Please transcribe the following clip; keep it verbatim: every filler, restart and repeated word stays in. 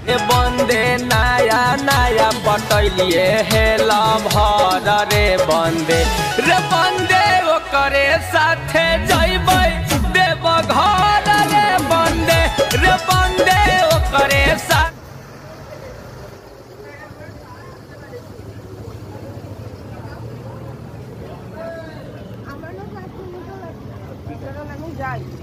ए बंदे नया नया पटैलिए हेला भर रे बंदे रे बंदे ओकरे साथे जइबै देव घर रे बंदे रे बंदे ओकरे साथ जाई।